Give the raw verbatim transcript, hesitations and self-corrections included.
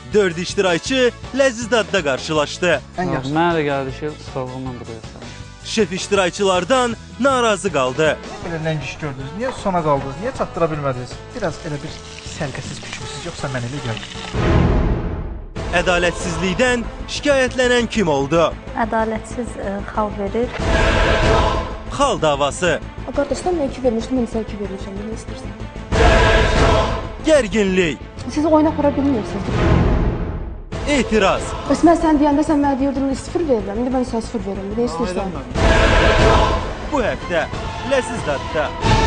dörd iştirakçı ləziz dadda qarşılaşdı. Mənə də gəldi ki, sorğundan buraya. Şef iştirakçılardan narazı qaldı. Belə ləngiş gördünüz, niyə sona qaldınız, niyə çatdıra bilmədiniz? Biraz elə bir sərkəsiz küçmüsünüz, yoxsa mən elə gəldim. Ədalətsizlikdən şikayətlənən kim oldu? Ədalətsiz ə, xal verir. Xal davası. Qardaşlar, mən iki vermişdim, mən sən iki vermişəm, nə istəyirsən? Gərginlik. Siz oyuna apara bilmirsiniz. Etiraz. Bəs mən sən deyəndə sən mənə deyirdin, sıfır verirəm, indi mən sən sıfır verirəm, nə istəyirsən? Bu həftə ləziz dadda.